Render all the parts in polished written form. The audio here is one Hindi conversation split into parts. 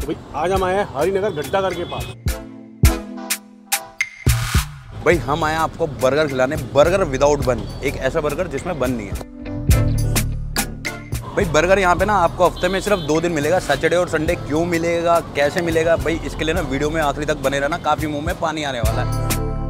तो भाई आज हम आए हैं हरिनगर घंटाघर के पास। भाई हम आए हैं आपको बर्गर खिलाने, बर्गर विदाउट बन, एक ऐसा बर्गर जिसमें बन नहीं है। भाई बर्गर यहाँ पे ना आपको हफ्ते में सिर्फ 2 दिन मिलेगा, सैटरडे और संडे। क्यों मिलेगा, कैसे मिलेगा, भाई इसके लिए ना वीडियो में आखिरी तक बने रहना, काफ़ी मुंह में पानी आने वाला है।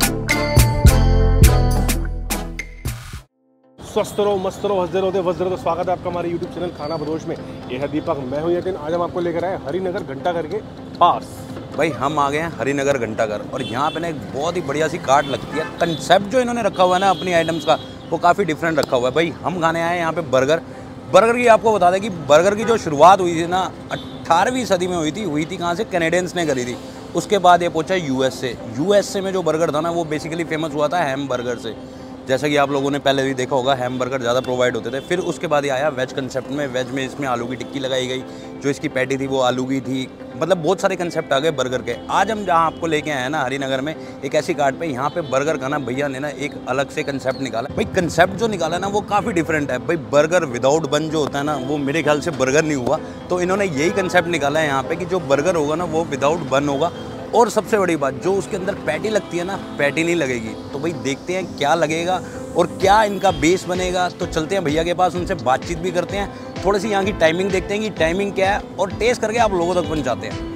स्वस्थ रहो, मस्त रहो, हंसते रहो, वज्र तो स्वागत है आपका हमारे YouTube चैनल खाना बदोश में। ये है दीपक, मैं हूँ यतिन। आज हम आपको लेकर आए हरिनगर घंटाघर के पास। भाई हम आ गए हैं हरिनगर घंटाघर और यहाँ पे ना एक बहुत ही बढ़िया सी कार्ट लगती है। कंसेप्ट जो इन्होंने रखा हुआ है ना अपनी आइटम्स का, वो काफ़ी डिफरेंट रखा हुआ है। भाई हम खाने आए हैं यहाँ पे बर्गर की। आपको बता दें कि बर्गर की जो शुरुआत हुई थी ना 18वीं सदी में हुई थी कहाँ से, कैनेडियंस ने करी थी। उसके बाद ये पहुंचा यूएसए में जो बर्गर था ना वो बेसिकली फेमस हुआ था हैम बर्गर से। जैसा कि आप लोगों ने पहले भी देखा होगा, हैम बर्गर ज़्यादा प्रोवाइड होते थे। फिर उसके बाद ये आया वेज कंसेप्ट में। वेज में इसमें आलू की टिक्की लगाई गई, जो इसकी पैटी थी वो आलू की थी। मतलब बहुत सारे कंसेप्ट आ गए बर्गर के। आज हम जहाँ आपको लेके आए हैं ना हरिनगर में, एक ऐसी कार्ट पे, यहाँ पे बर्गर का ना भैया ने ना एक अलग से कंसेप्ट निकाला। भाई कंसेप्ट जो निकाला ना वो काफ़ी डिफरेंट है। भाई बर्गर विदाउट बन जो होता है ना, वो मेरे ख्याल से बर्गर नहीं हुआ। तो इन्होंने यही कंसेप्ट निकाला है यहाँ पे कि जो बर्गर होगा ना वो विदाउट बन होगा। और सबसे बड़ी बात, जो उसके अंदर पैटी लगती है ना, पैटी नहीं लगेगी। तो भाई देखते हैं क्या लगेगा और क्या इनका बेस बनेगा। तो चलते हैं भैया के पास, उनसे बातचीत भी करते हैं, थोड़ी सी यहाँ की टाइमिंग देखते हैं कि टाइमिंग क्या है, और टेस्ट करके आप लोगों तक पहुँचाते हैं।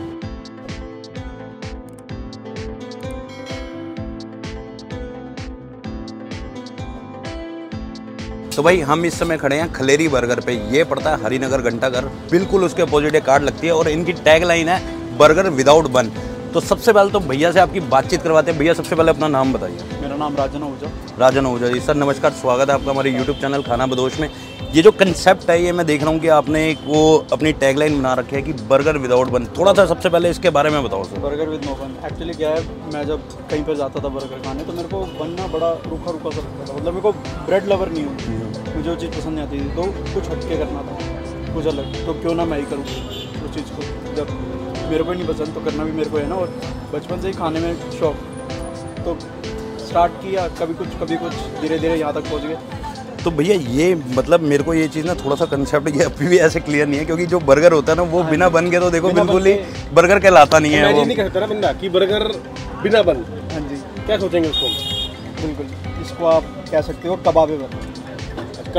तो भाई हम इस समय खड़े हैं खलेरी बर्गर पे। ये पड़ता है हरिनगर घंटाघर, बिल्कुल उसके अपोजिट एक कार्ड लगती है और इनकी टैग लाइन है बर्गर विदाउट बन। तो सबसे पहले तो भैया से आपकी बातचीत करवाते हैं। भैया सबसे पहले अपना नाम बताइए। मेरा नाम राजन आहूजा। राजन आहूजा जी, सर नमस्कार, स्वागत है आपका हमारे YouTube चैनल खाना बदोश में। ये जो कंसेप्ट है, ये मैं देख रहा हूँ कि आपने एक वो अपनी टैगलाइन बना रखी है कि बर्गर विदाउट बन। थोड़ा सा सबसे पहले इसके बारे में बताओ sir. Burger with no bun actually क्या है, मैं जब कहीं पर जाता था बर्गर खाने तो मेरे को बनना बड़ा रूखा सा लगता था। मतलब मेरे को ब्रेड लवर नहीं हूँ, मुझे वो चीज़ पसंद नहीं आती थी। तो कुछ हटके करना था, कुछ अलग। तो क्यों ना मैं ही करूँ उस चीज़ को। जब मेरे को नहीं पसंद तो करना भी मेरे को है ना। और बचपन से ही खाने में शौक, तो स्टार्ट किया कभी कुछ धीरे धीरे यहाँ तक पहुँच गए। तो भैया ये मतलब मेरे को ये चीज़ ना थोड़ा सा कंसेप्ट ये अभी भी ऐसे क्लियर नहीं है, क्योंकि जो बर्गर होता है ना वो बिना बन के तो देखो बिल्कुल ही बर्गर कहलाता नहीं है। वो नहीं कहता ना बंदा कि बर्गर बिना बन। हाँ जी, क्या सोचेंगे उसको? बिल्कुल, इसको आप कह सकते हो कबाबे बर्गर।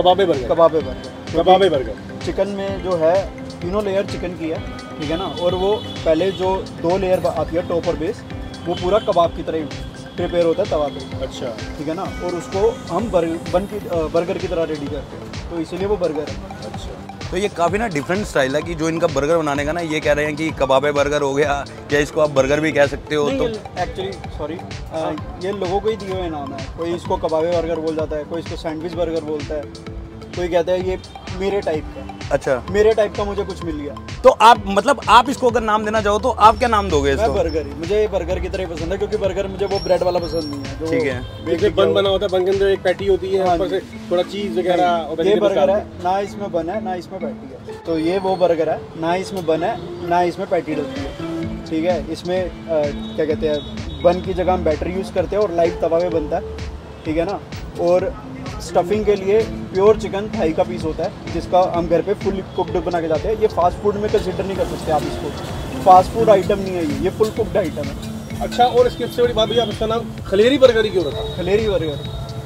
कबाबे बर्गर चिकन में जो है तीनों लेयर चिकन की है, ठीक है ना। और वो पहले जो 2 लेयर आती है टॉप और बेस, वो पूरा कबाब की तरह ही प्रिपेयर होता है तवा पे। अच्छा, ठीक है ना। और उसको हम बर्गर की तरह रेडी करते हैं, तो इसीलिए वो बर्गर है। अच्छा। तो ये काफ़ी ना डिफरेंट स्टाइल है कि जो इनका बर्गर बनाने का ना, ये कह रहे हैं कि कबाबे बर्गर हो गया, या इसको आप बर्गर भी कह सकते हो। तो एक्चुअली सॉरी, ये लोगों को ही दिए हुए नाम है। कोई इसको कबाबे बर्गर बोल जाता है, कोई इसको सैंडविच बर्गर बोलता है, कोई कहता है ये मेरे टाइप का। अच्छा, मेरे टाइप का मुझे कुछ मिल गया। तो आप मतलब आप इसको अगर नाम देना चाहो तो आप क्या नाम दोगे इसको? मैं बर्गर ही, मुझे बर्गर की तरह ही पसंद है, क्योंकि बर्गर मुझे वो ब्रेड वाला पसंद नहीं है। ठीक है, देखिए बन बना होता है, बन के अंदर एक पैटी होती है, ऊपर से थोड़ा चीज वगैरह। ये बर्गर है, ना इसमें बन है ना इसमें पैटी है। तो ये वो बर्गर है, ना इसमें बन है ना इसमें पैटी डलती है। ठीक है, इसमें क्या कहते हैं, बन की जगह हम बैटर यूज़ करते हैं और लाइव तवा में बनता है, ठीक है ना। और स्टफिंग के लिए प्योर चिकन थाई का पीस होता है, जिसका हम घर पे फुल कुकड बना के जाते हैं। ये फास्ट फूड में कंसिडर नहीं कर सकते आप इसको, फास्ट फूड आइटम नहीं है ये फुल कुकड आइटम है। अच्छा, और इसकी सबसे बड़ी बात भैया, इसका नाम खलेरी बर्गर ही क्यों रखा? खलेरी बर्गर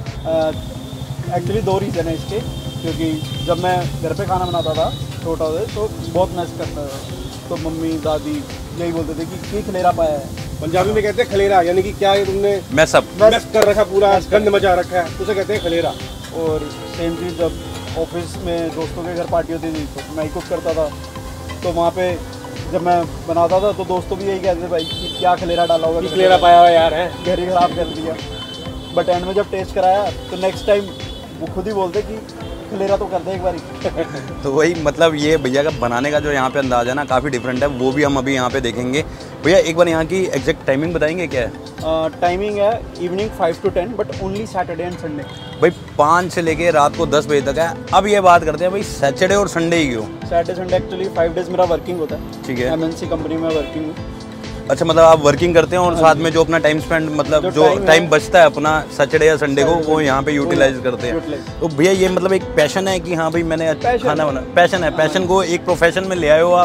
एक्चुअली 2 रीज़न है इसके। क्योंकि जब मैं घर पे खाना बनाता था छोटा होता तो बहुत मैस करता था, तो मम्मी दादी यही बोलते थे कि खलेरा पाया है। पंजाबी में कहते हैं खलेरा, यानी कि क्या है, तुमने मैस कर रखा, पूरा गंद मचा रखा है, उसे कहते हैं खलेरा। और सेम चीज़ जब ऑफिस में दोस्तों के घर पार्टी होती थी तो मैं ही कुक करता था, तो वहाँ पे जब मैं बनाता था तो दोस्तों भी यही कहते थे भाई कि क्या खलेरा डाला होगा, खलेरा पाया हुआ यार है, घर ही खराब कर दिया। बट एंड में जब टेस्ट कराया तो नेक्स्ट टाइम वो खुद ही बोलते कि खलेरा तो कर दे एक बार। तो वही मतलब ये भैया का बनाने का जो यहाँ पे अंदाज़ है ना काफ़ी डिफरेंट है, वो भी हम अभी यहाँ पे देखेंगे। भैया एक बार यहाँ की एग्जैक्ट टाइमिंग बताएंगे क्या है? टाइमिंग है evening 5 to 10, but only Saturday and Sunday. भाई 5 से लेके रात को 10 बजे तक है। अब ये बात करते हैं भाई सैटरडे और संडे ही क्यों? सैटरडे संडे एक्चुअली 5 डेज मेरा वर्किंग होता है। ठीक है, MNC कंपनी में वर्किंग हूँ। अच्छा, मतलब आप वर्किंग करते हैं और साथ में जो अपना टाइम स्पेंड, मतलब जो टाइम बचता है अपना सैटरडे या संडे को, वो यहाँ पे यूटिलाइज करते हैं। तो भैया ये मतलब एक पैशन है कि हाँ भाई मैंने खाना बना, पैशन है, पैशन को एक प्रोफेशन में ले आए हो आप,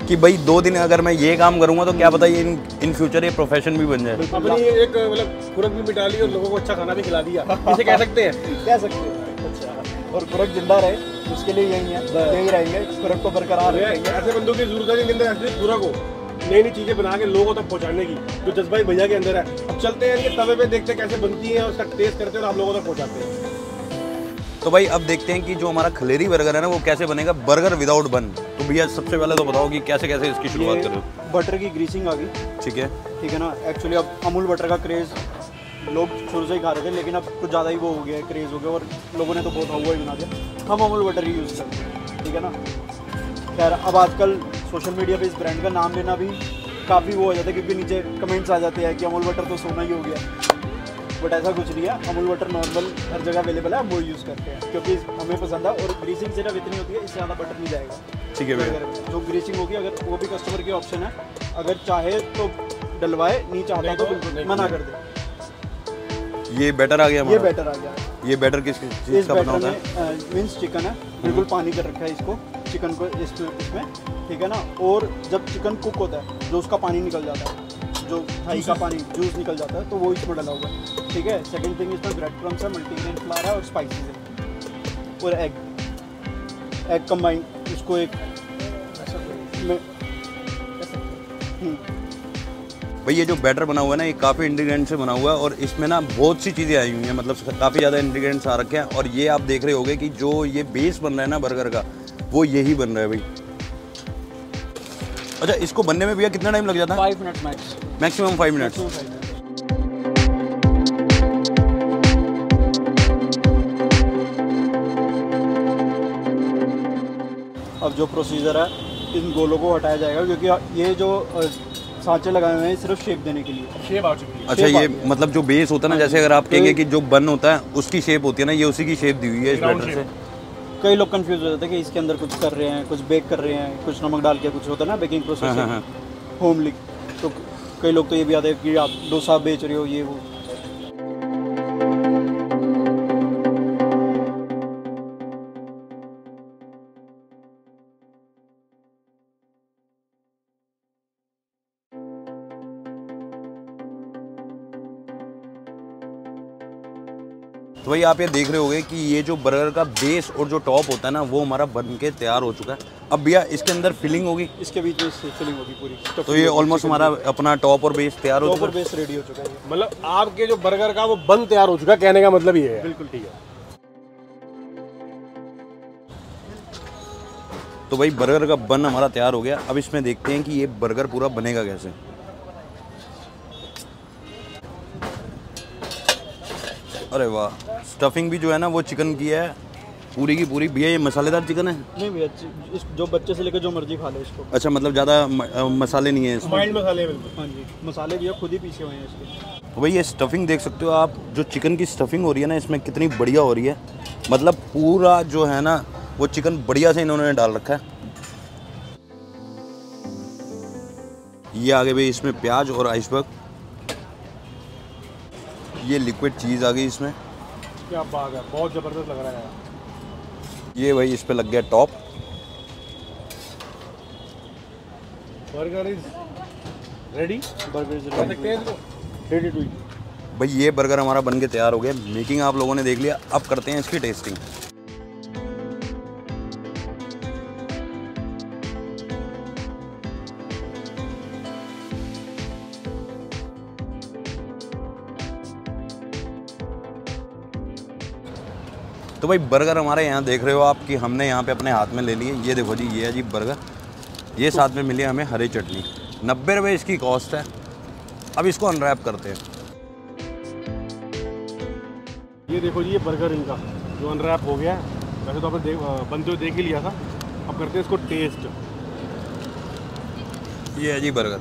कि भाई 2 दिन अगर मैं ये काम करूँगा तो क्या पता ये इन फ्यूचर ये प्रोफेशन भी बन जाए। अपनी एक मतलब खुराक भी मिटा ली और लोगों को अच्छा खाना भी खिला दिया, इसे कह सकते हैं। कह सकते हैं। अच्छा, और खुराक जिंदा रहे उसके लिए यही है, यही रहेंगे, खुराक को बरकरार रखेंगे। ऐसे बंदों की जरूरत है जिनके अंदर ऐसी खुराक हो, नई नई चीज़ें बना के लोगों तक पहुँचाने की, जो जज्बा भैया के अंदर है। अब चलते हैं इनके तवे पे, देखते हैं कैसे बनती है, उसका टेस्ट करते हैं और आप लोगों तक पहुँचाते हैं। तो भाई अब देखते हैं कि जो हमारा खलेरी बर्गर है ना वो कैसे बनेगा, बर्गर विदाउट बन। तो भैया सबसे पहले तो बताओ कि कैसे कैसे इसकी शुरुआत करें। बटर की ग्रीसिंग आ गई, ठीक है ना। एक्चुअली अब अमूल बटर का क्रेज़ लोग शुरू से ही खा रहे थे, लेकिन अब कुछ ज़्यादा ही वो हो गया है, क्रेज़ हो गया और लोगों ने तो बहुत हवा ही बना दिया। हम अमूल बटर ही यूज़ करते हैं, ठीक है ना। खैर अब आजकल सोशल मीडिया पे इस ब्रांड का नाम लेना भी काफ़ी वो हो जाता है, क्योंकि नीचे कमेंट्स आ जाते हैं कि अमूल बटर तो सोना ही हो गया। बट ऐसा कुछ नहीं है, अमूल बटर नॉर्मल हर जगह अवेलेबल है, हम वो यूज़ करते हैं क्योंकि हमें पसंद है। और ग्रीसिंग सिर्फ इतनी होती है, इससे ज़्यादा बटर नहीं जाएगा, ठीक है भैया। जो ग्रीसिंग होगी अगर वो भी कस्टमर की ऑप्शन है, अगर चाहे तो डलवाए, नहीं चाहता तो बिल्कुल मना कर दे। ये बैटर आ गया, ये बैटर आ गया। ये बैटर किस चीज़ का बना होता है? मीन्स चिकन है, बिल्कुल पानी कर रखा है इसको, चिकन को इसमें, ठीक है ना। और जब चिकन कुक होता है, जो उसका पानी निकल जाता है, जो थाई का पानी जूस निकल जाता है, तो वो इसमें डाला हुआ है, ठीक है। सेकंड थिंग इसमें ब्रेड क्रम्स है, मल्टीग्रेन फ्लावर है और स्पाइसेस है और एग कंबाइन। इसको एक भाई ये जो बैटर बना हुआ है ना, ये काफ़ी इंग्रेडिएंट से बना हुआ है और इसमें ना बहुत सी चीज़ें आई हुई हैं, मतलब काफ़ी ज़्यादा इंग्रेडिएंट्स आ रखे हैं। और ये आप देख रहे होंगे कि जो ये बेस बन रहा है ना बर्गर का, वो यही बन रहा है भाई। अच्छा, इसको बनने में भैया कितना टाइम लग जाता है? 5 मिनट मैक्स, मैक्सिमम 5 मिनट्स। अब जो प्रोसीजर है, इन गोलों को हटाया जाएगा, क्योंकि ये जो सांचे लगाए हुए हैं सिर्फ शेप देने के लिए। शेप आ चुकी है। अच्छा, ये मतलब जो बेस होता है ना, जैसे अगर आप कहेंगे कि जो बन होता है उसकी शेप होती है ना, ये उसी की शेप दी हुई है इस बैटर से। कई लोग कंफ्यूज हो जाते हैं कि इसके अंदर कुछ कर रहे हैं, कुछ बेक कर रहे हैं, कुछ नमक डाल के, कुछ होता है ना बेकिंग प्रोसेस होमली। तो कई लोग तो ये भी आते हैं कि आप डोसा बेच रहे हो, ये वो। तो भाई आप ये देख रहे होंगे कि ये जो बर्गर का बेस और जो टॉप होता है ना, वो हमारा बन के तैयार हो चुका है। अब भैया इसके अंदर फिलिंग होगी, इसके बीच में फिलिंग होगी पूरी। तो ये ऑलमोस्ट हमारा अपना टॉप और बेस तैयार हो चुका है। बेस रेडी हो चुका है, मतलब आपके जो बर्गर का वो बन तैयार हो चुका है, कहने का मतलब ये है। बिल्कुल ठीक है। तो भाई बर्गर का बन हमारा तैयार हो गया। अब इसमें देखते हैं कि ये बर्गर पूरा बनेगा कैसे। अरे वाह, स्टफिंग भी जो है ना वो चिकन की है पूरी की पूरी। भैया ये मसालेदार चिकन है? नहीं भैया, जो बच्चे से लेकर जो मर्जी खा ले इसको। अच्छा, मतलब ज़्यादा मसाले नहीं है इसमें? माइल्ड मसाले बिल्कुल। हाँ जी, मसाले भैया खुद ही पीसे हुए हैं इसके। तो भाई ये स्टफिंग देख सकते हो आप, जो चिकन की स्टफिंग हो रही है ना इसमें, कितनी बढ़िया हो रही है। मतलब पूरा जो है ना वो चिकन बढ़िया से इन्होंने डाल रखा है। ये आगे भाई इसमें प्याज और आइसबर्ग, ये लिक्विड चीज़ आ गई इसमें। क्या बात है, बहुत ज़बरदस्त लग रहा है। ये भाई इस पे लग गया top. Burger is ready. Burger is सकते हैं इसको, रेडी टू ईट। भाई ये बर्गर हमारा बन के तैयार हो गया। मेकिंग आप लोगों ने देख लिया, अब करते हैं इसकी टेस्टिंग। तो भाई बर्गर हमारे यहाँ देख रहे हो आप कि हमने यहाँ पे अपने हाथ में ले लिए। ये देखो जी, ये है जी बर्गर। ये साथ में मिली हमें हरी चटनी। 90 रुपये इसकी कॉस्ट है। अब इसको अनरैप करते हैं। ये देखो जी, ये बर्गर इनका जो अनरैप हो गया है। वैसे तो आपने बनते हुए देख ही लिया था। अब करते हैं इसको टेस्ट। ये है जी बर्गर।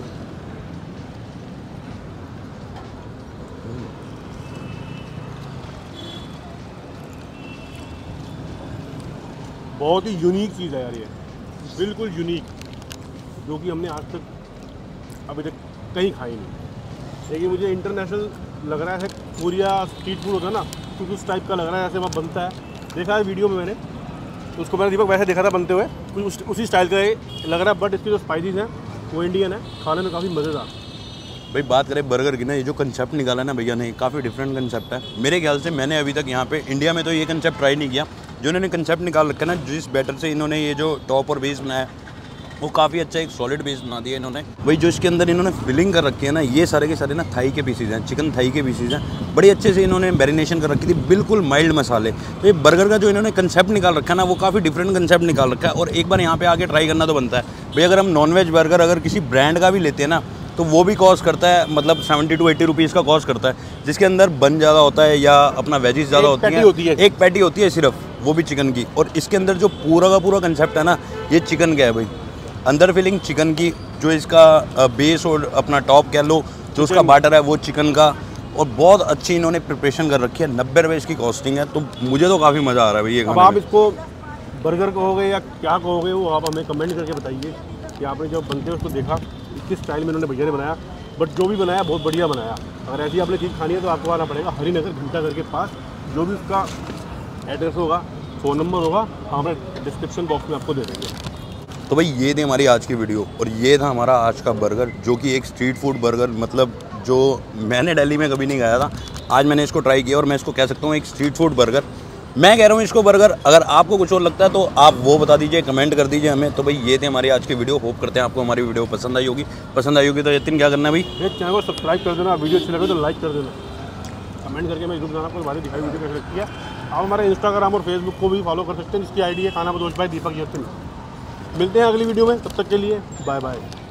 बहुत ही यूनिक चीज़ है यार, ये बिल्कुल यूनिक, जो कि हमने आज तक अभी तक कहीं खाई नहीं। लेकिन मुझे इंटरनेशनल लग रहा है। कोरिया स्ट्रीट फूड होता है ना, कुछ उस टाइप का लग रहा है, ऐसे वहाँ बनता है। देखा है वीडियो में मैंने, तो उसको मैंने दीपक वैसे देखा था बनते हुए, कुछ उसी स्टाइल का लग रहा है, बट इसकी जो स्पाइसीज हैं वो इंडियन है, खाने में काफ़ी मज़ेदार। भाई बात करें बर्गर की ना, ये जो कंसेप्ट निकाला ना भैया ने, काफ़ी डिफरेंट कंसेप्ट है मेरे ख्याल से। मैंने अभी तक यहाँ पे इंडिया में तो ये कंसेप्ट ट्राई नहीं किया। जो इन्होंने कंसेप्ट निकाल रखा है ना, जिस बैटर से इन्होंने ये जो टॉप और बेस बनाया वो काफ़ी अच्छा एक सॉलिड बेस बना दिया इन्होंने। वही जो इसके अंदर इन्होंने फिलिंग कर रखी है ना, ये सारे के सारे ना थाई के पीसीज हैं, चिकन थाई के पीसीज हैं, बड़ी अच्छे से इन्होंने मैरिनेशन कर रखी थी, बिल्कुल माइल्ड मसाले। तो ये बर्गर का जो इन्होंने कंसेप्ट निकाल रखा है ना, वो काफ़ी डिफरेंट कंसेप्ट निकाल रखा है। और एक बार यहाँ पे आके ट्राई करना तो बनता है भाई। अगर हम नॉनवेज बर्गर अगर किसी ब्रांड का भी लेते हैं ना, तो वो भी कॉस्ट करता है मतलब 70 to 80 रुपीज़ का कॉस्ट करता है, जिसके अंदर बन ज़्यादा होता है या अपना वेजिस ज़्यादा होती है। एक पैटी होती है सिर्फ, वो भी चिकन की। और इसके अंदर जो पूरा का पूरा कंसेप्ट है ना, ये चिकन का है भाई। अंदर फिलिंग चिकन की, जो इसका बेस और अपना टॉप कह लो, जो उसका बाटर है वो चिकन का, और बहुत अच्छी इन्होंने प्रिपरेशन कर रखी है। 90 रुपये इसकी कॉस्टिंग है। तो मुझे तो काफ़ी मज़ा आ रहा है भाई ये खाने में। आप इसको बर्गर कहोगे या क्या कहोगे, वो आप हमें कमेंट करके बताइए कि आपने जब बनते हैं उसको देखा किस स्टाइल में इन्होंने भैया ने बनाया। बट जो भी बनाया बहुत बढ़िया बनाया। अगर ऐसी आपने चीज़ खानी है तो आपको आना पड़ेगा हरिनगर घंटाघर के पास। जो भी उसका एड्रेस होगा, फ़ोन नंबर होगा, हम डिस्क्रिप्शन बॉक्स में आपको दे देंगे। तो भाई ये थी हमारी आज की वीडियो, और ये था हमारा आज का बर्गर, जो कि एक स्ट्रीट फूड बर्गर, मतलब जो मैंने दिल्ली में कभी नहीं खाया था, आज मैंने इसको ट्राई किया और मैं इसको कह सकता हूँ एक स्ट्रीट फूड बर्गर। मैं कह रहा हूँ इसको बर्गर। अगर आपको कुछ और लगता है तो आप वो बता दीजिए, कमेंट कर दीजिए हमें। तो भाई ये थे हमारी आज की वीडियो। होप करते हैं आपको हमारी वीडियो पसंद आई होगी। पसंद आई होगी तो यतिन क्या करना है भाई? चैनल को सब्सक्राइब कर देना, वीडियो अच्छी लगे तो लाइक कर देना, कमेंट करके मैं यूट्यूब चैनल आपको हमारी दिखाई वीडियो कैसे लगती है। आप हमारे इंस्टाग्राम और फेसबुक को भी फॉलो कर सकते हैं, जिसकी आईडी है खाना बदोश भाई दीपक यतिन। मिलते हैं अगली वीडियो में, तब तक के लिए बाय बाय।